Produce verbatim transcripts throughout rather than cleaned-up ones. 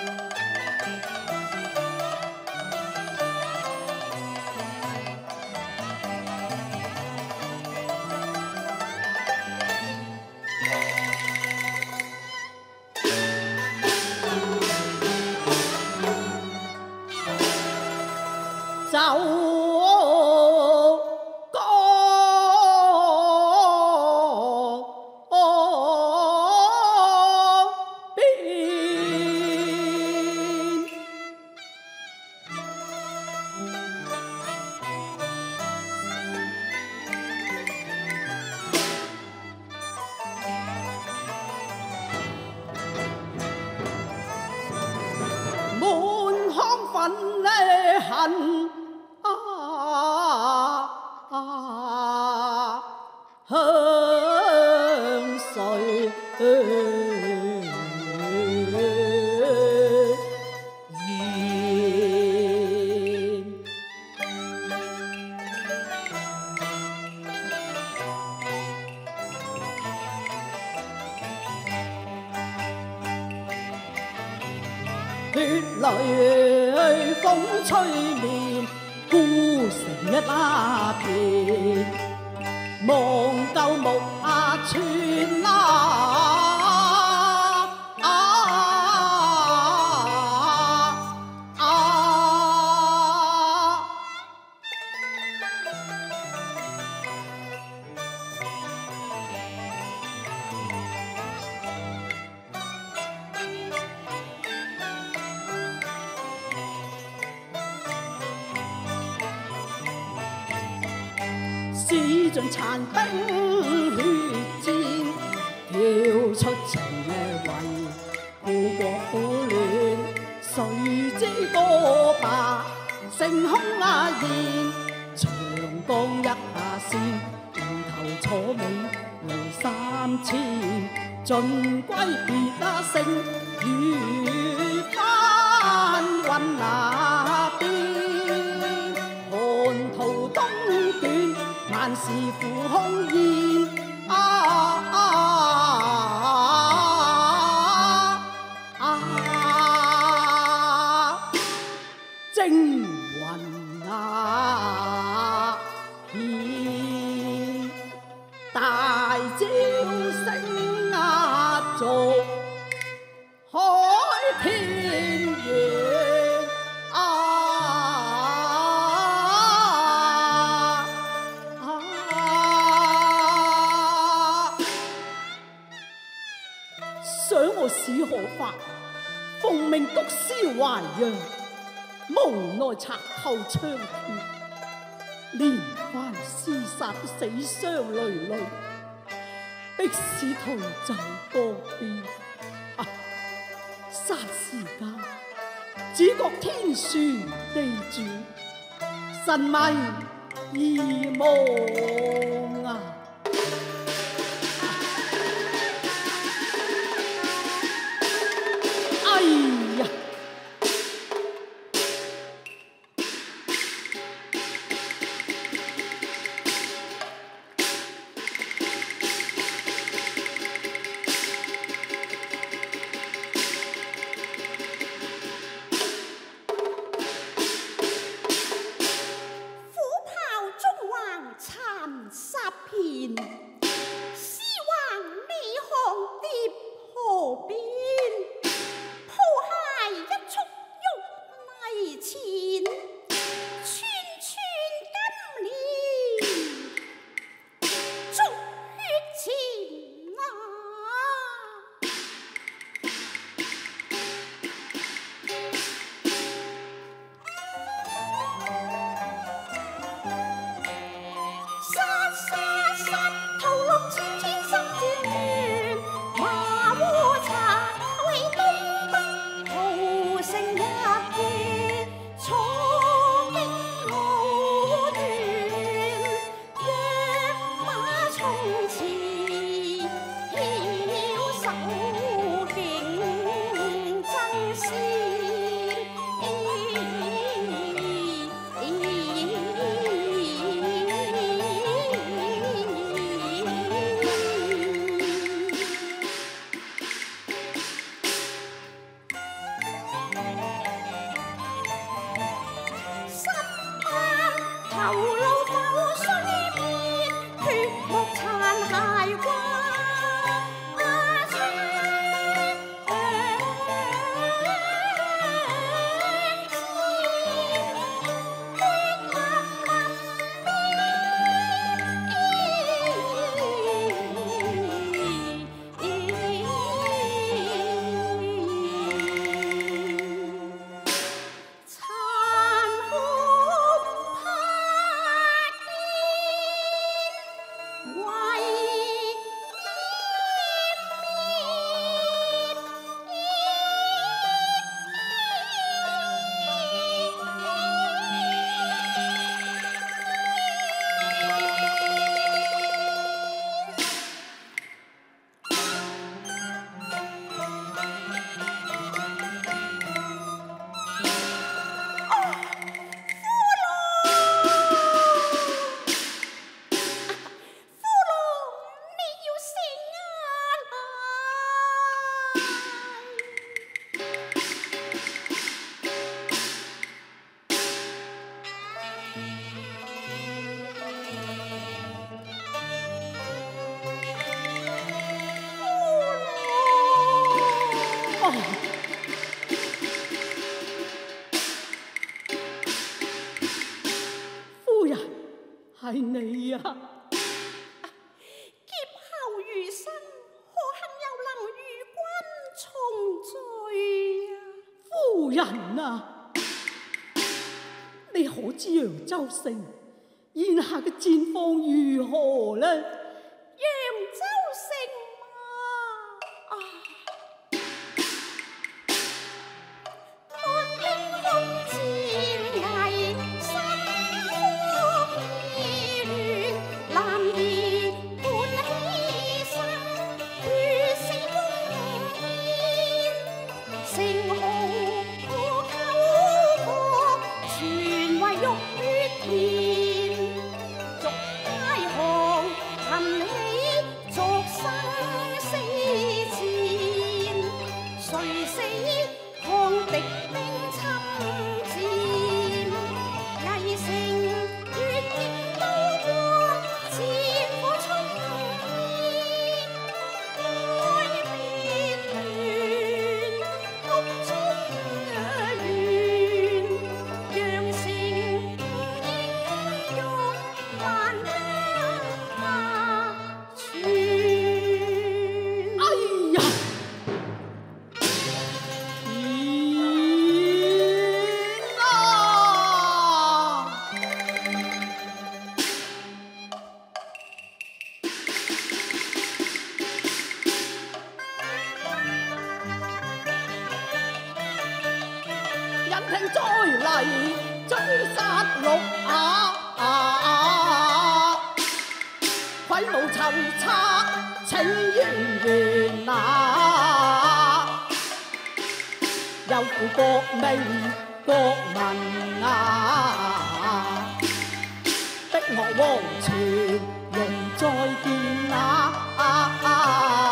血泪风吹面，孤城一鸦片，望旧木下村啦。史尽残兵血战，跳出情为故国苦恋。谁知多白成空啊现，长江一下线，回头楚美路三千。尽归别那城，如翻云那边。寒途冬卷，万事付空烟。啊啊啊啊！惊云啊现，大招声压逐海天远。想我史可法，奉命毒枭淮阳，无奈賊寇猖獗，連番廝殺的死傷累累，迫使逃走多邊。啊！霎時間，只覺天旋地轉，神迷而夢啊！哎呀！ 虎豹中王残杀片。 係你啊！ 劫後餘生，何幸又能與君重聚啊？ 夫人啊，你可知揚州城現下嘅戰況如何呢？ 揚州城啊，看兵空戰危，心慌意亂，男兒伴犧牲，血死烽煙，城號破溝壑，全為浴血填，逐街巷尋起逐生死戰，誰死抗敵兵侵佔，危城月影刀光，戰火衝天，愛別亂，谷中亂，羊城英勇還家傳。 哎呀！天啊！人聽再嚟追殺戮啊！揮舞籌策請淵源啊！有負國命國民啊！逼我黃泉容再見啊！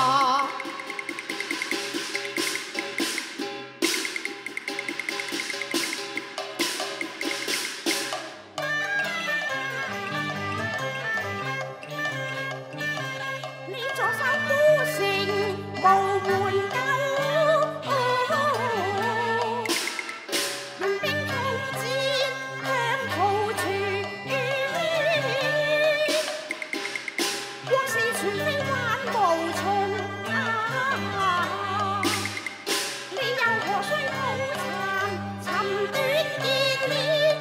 你坐守孤城無援救，民兵抗戰向途傳，國事全非幻無從啊！你又何須抱殘尋奪熱烈？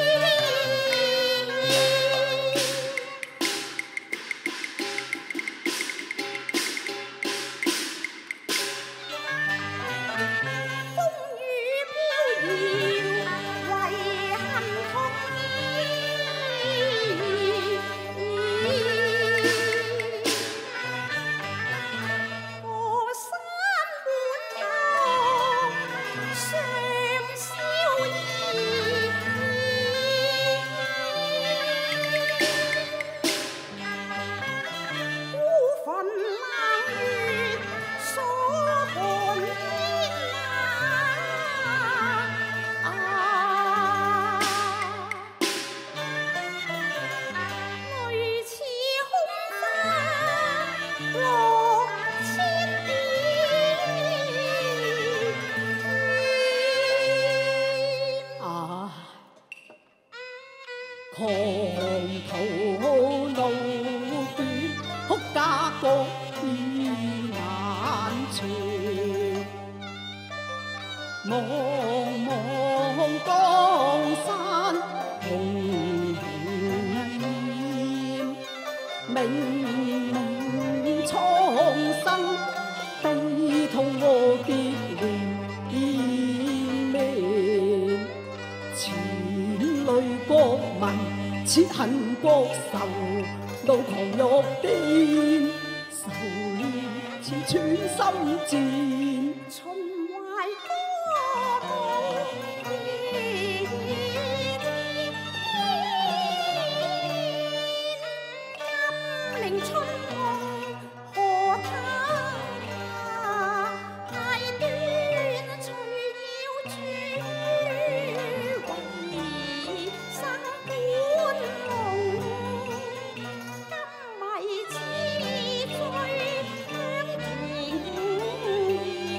狂途路短，哭家國已難全。茫茫江山紅豔，冥冥蒼生悲痛和結連綿。前淚國民切恨國仇，怒狂欲癲，仇念似穿心箭。 秦淮歌舞熱天，金陵春夢何他太短，隨要主為生本夢，今迷似醉香甜。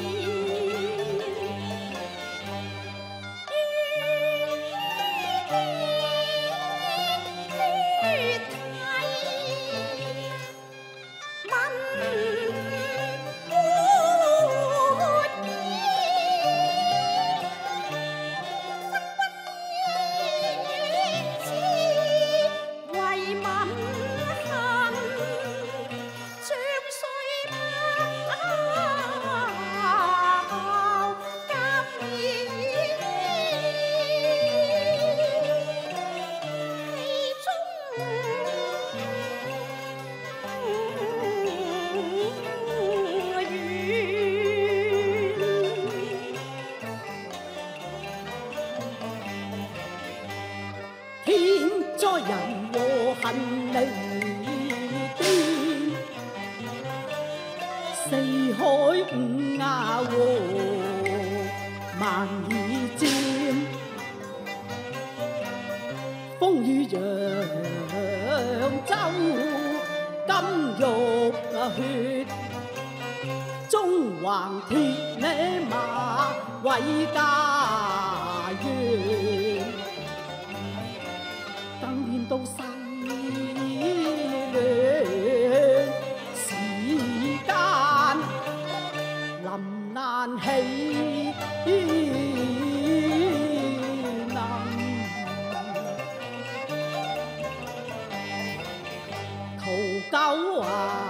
人和恨离边，四海五牙和万里尖，風雨揚州金玉血，縱橫鐵呢馬為家園，更見到世亂時間，臨難起。九啊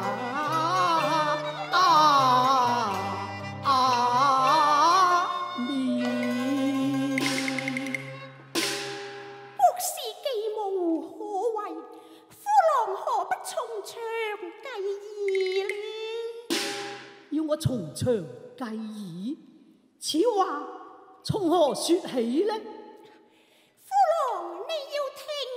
啊啊面， 博士既無可為，夫郎何不從長計議呢？ 要我從長計議，此話從何說起呢？ 夫郎你要聽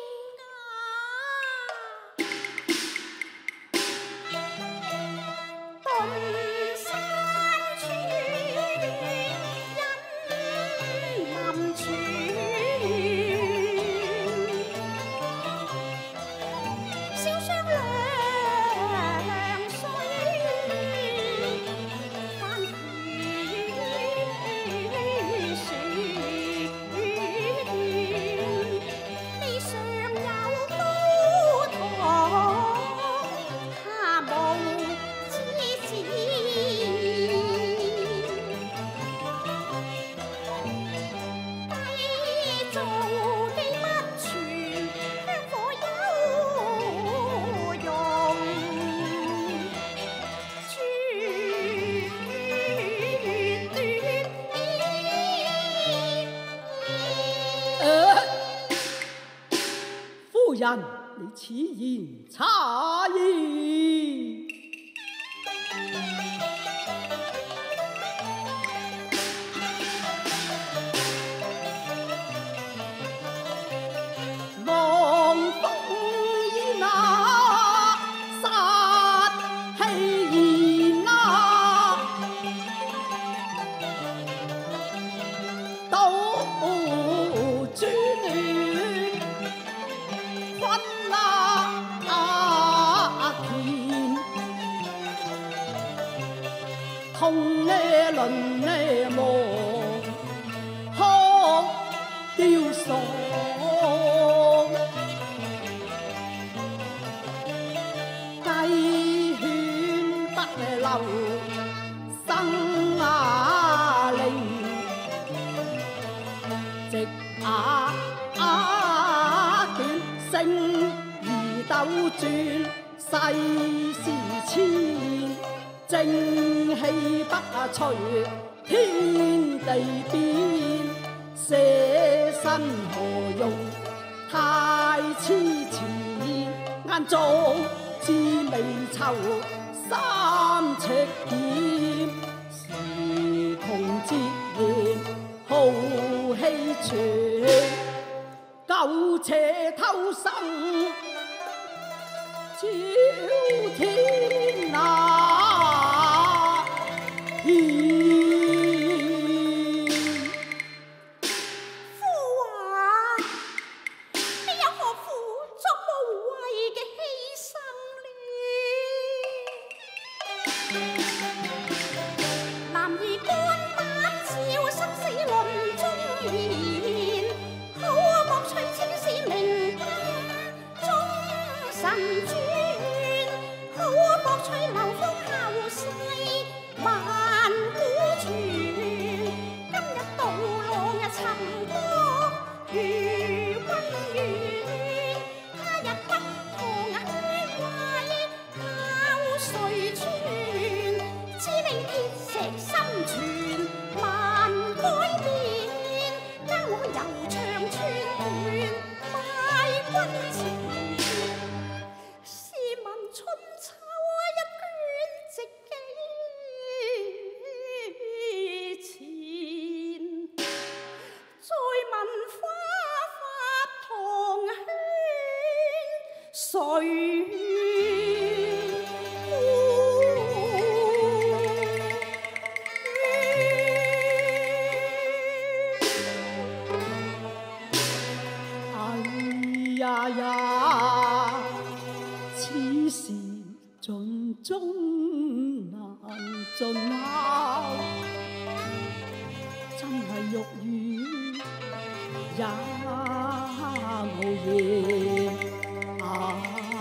人，你此言差矣。望風煙啊，殺氣焰啊，倒轉亂。痛呢輪呢望，哭雕塑，雞犬不留生啊靈，直啊啊短，星兒斗轉，世事遷。正氣不隨天地變，捨身何用太痴纏，眼中知未酬三尺劍，時窮節儉好氣全，苟且偷生朝天啊！ 父啊，你又何苦作無謂嘅犧牲呢？男兒乾板照生死論中言，好莫隨青史明燈終神轉，好莫隨流風。 呀呀，此事尽终难尽啊！真系玉宇也无言啊！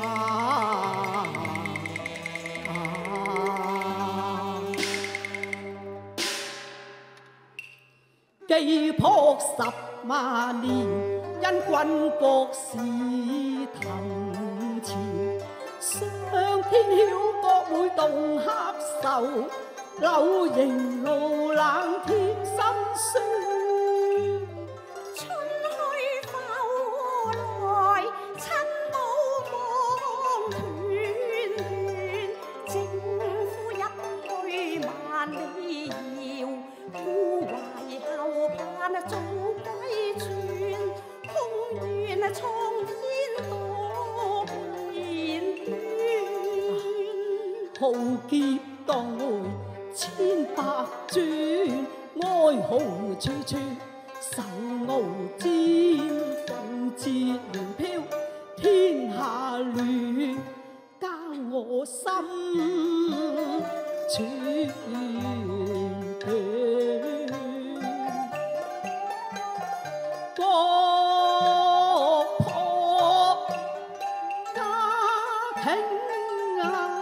寄扑十万年，因君国事腾前。上天曉國會動合愁，柳營路冷添心酸。 春去復來，親母望團團，政府一去萬里遙，孤懷後盼早歸轉，空願蒼天多變端。 浩劫當回千百轉，哀號處處受傲戰，動節亂飄天下亂，交我心全斷。國破家庭啊！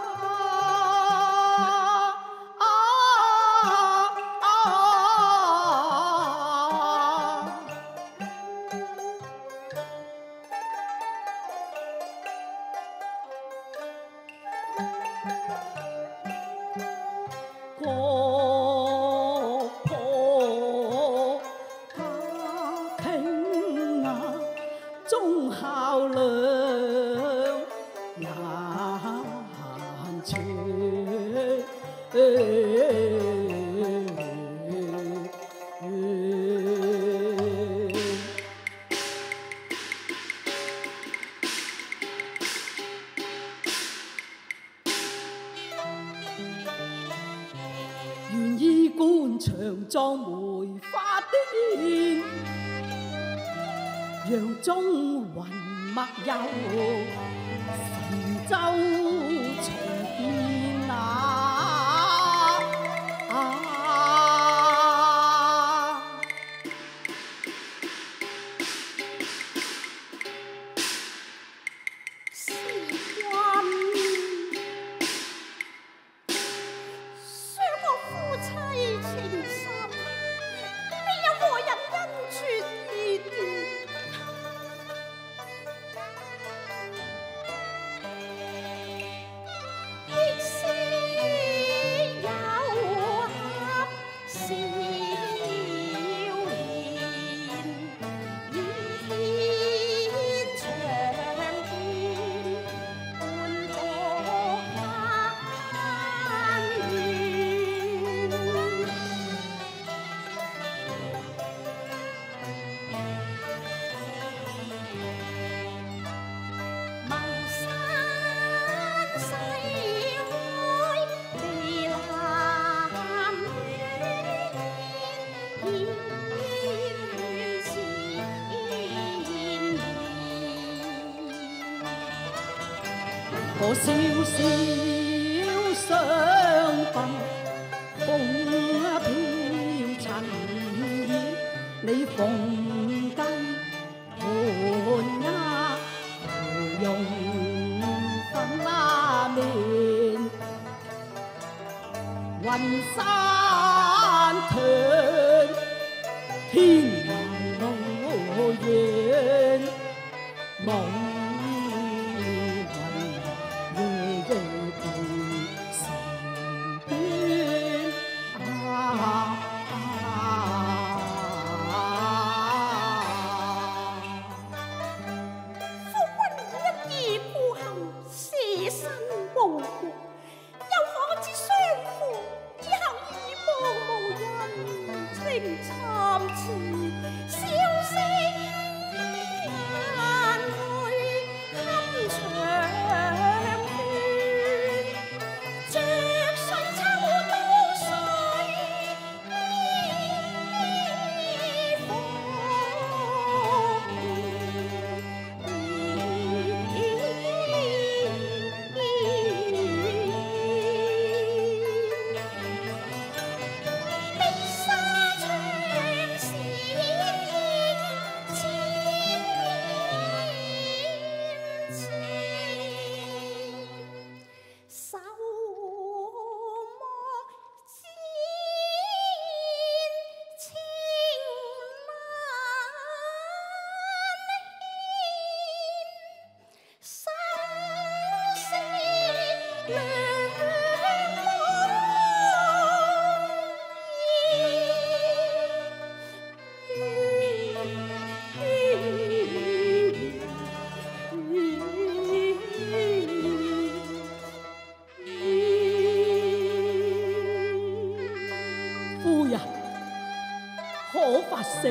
國破家庭啊，忠孝兩難全。願衣冠長裝梅花鈿，讓中雲默遊，神州重建啊！ 時運傷我夫妻情深，必有何人因絕而斷。亦是有合少年，倚天長劍，半個攀緣。茅山西開，地南遠，煙雨纏綿。 我笑笑相伴，風飄塵煙，你鳳雞盤鴨，芙蓉粉拉麵，雲山斷，天涯路遠，夢參差，笑聲眼淚。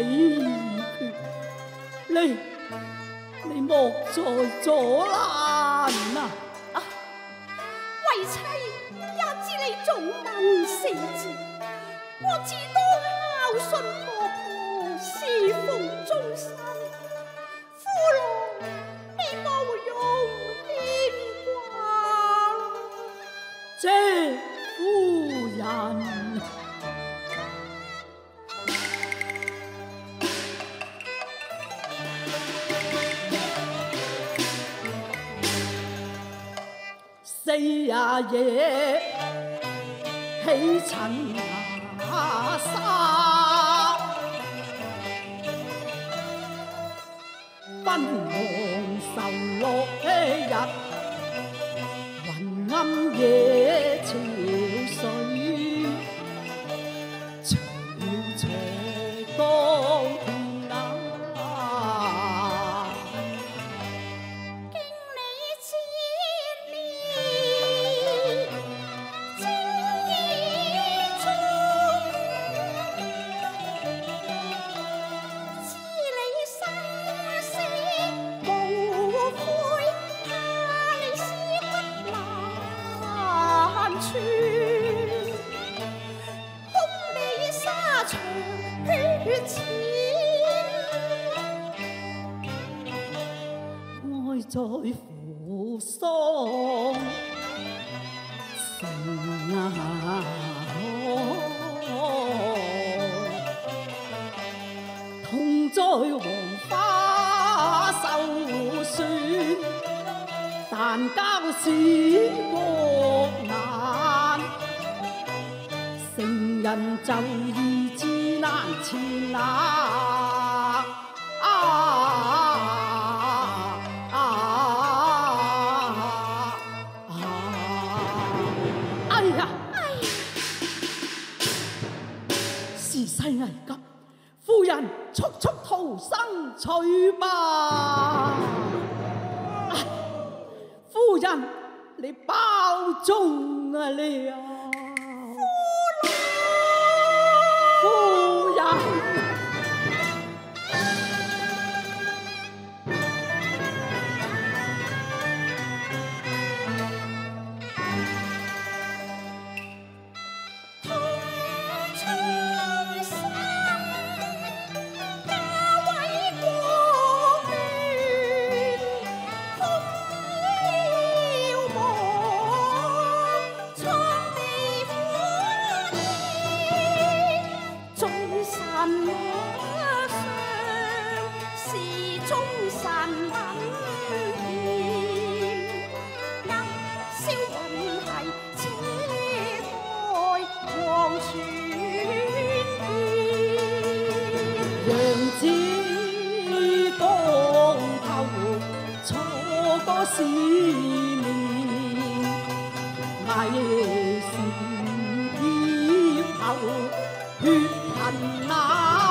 決，你你莫再阻攔啊！ 啊，為妻也知你重問四字，我自當孝順婆婆，侍奉終身。夫郎，你莫用牽掛。 謝夫人。四也夜起塵下沙，昏黃愁落日，雲暗夜潮水，長了斜當天啊！愛在扶桑城啊，痛在黃花受損，但交使國難，成人就義至難前啊！時勢危急，夫人速速逃生去吧！夫人，你保重啊你啊！夫人。思念危時劫後血痕難。